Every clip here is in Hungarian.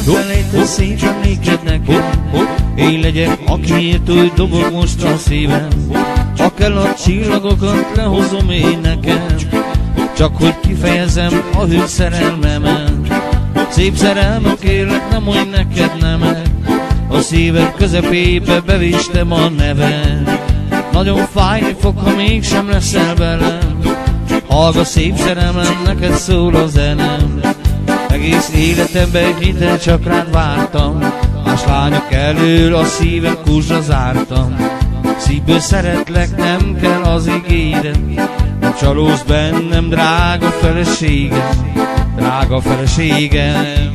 elfelejtett szép emléked neked. Én legyek, akiért úgy dobog most a szívem. Ha kell a csillagokat lehozom én neked, csak hogy kifejezem a hű szerelmemet. Szép szerelmem, kérlek, nem mondj neked nemet. A szíved közepébe bevéstem a neved. Nagyon fájni fog, ha mégsem leszel velem. Hallgass, szép szerelmem, neked szól a zenem. Egész életemben hidd, csak rád vártam. Más lányok elől a szívem kúsra zártam. Szívből szeretlek, nem kell az ígéret. Nem csalódsz bennem, drága feleségem, drága feleségem.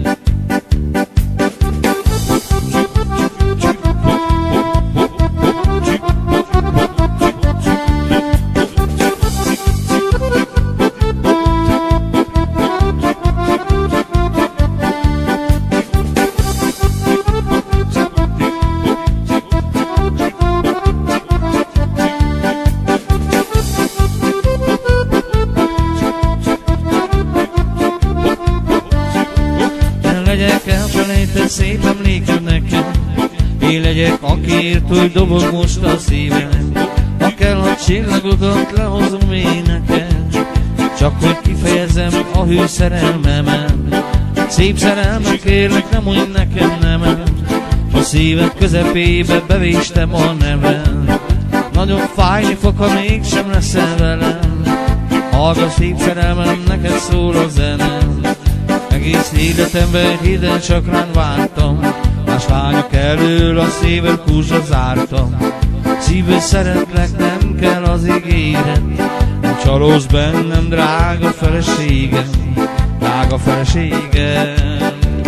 Legyek, elfelejtett szép emléked neked. Én legyek, akiért úgy dobog most a szívem. Ha kell a csillagokat lehozom én neked, csak hogy kifejezem a hű szerelmemet. Szép szerelmem, kérlek, nem mondj nekem nemet. A szíved közepébe bevéstem a neved. Nagyon fájni fog, ha mégsem leszel velem. Hallgass, szép szerelmem, neked szól a zenem. Egész életemben hidd, csak rád vártam. Más lányok elől a szíved kúsra zártam. Szívből szeretlek, nem kell az ígéret. Nem csalódsz bennem, drága feleségem, drága feleségem.